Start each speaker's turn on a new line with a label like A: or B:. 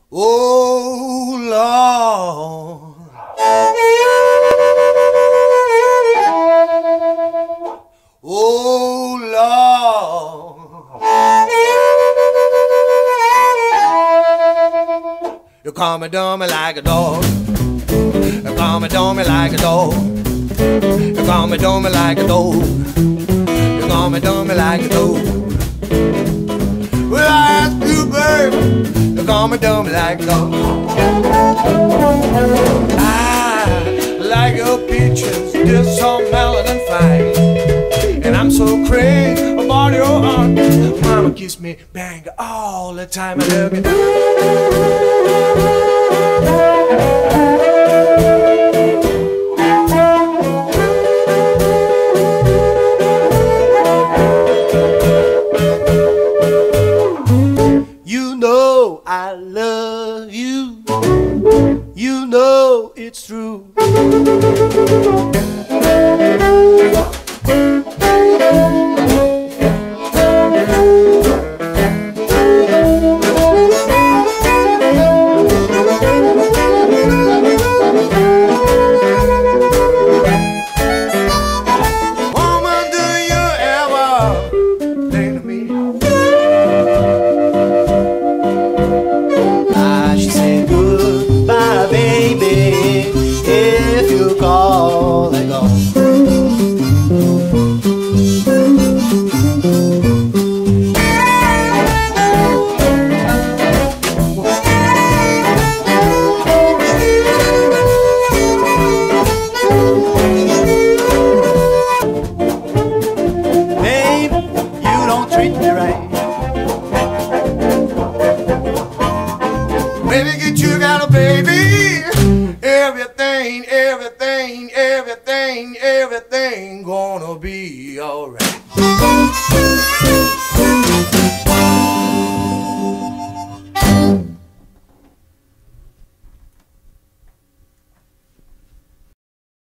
A: Oh Lord, oh Lord, you call me dumb like a dog. You call me dumb like a dog. You call me dumb like a dog. You call me dumb like a dog. Well, I ask you, baby, you call me dumb like a dog. I like your peaches, just so melon and fine. And I'm so crazy about your heart. Mama kiss me, bang all the time. I love it. You know I love you. You know it's true. Baby, get you got a baby. Everything, everything, everything, everything gonna be alright.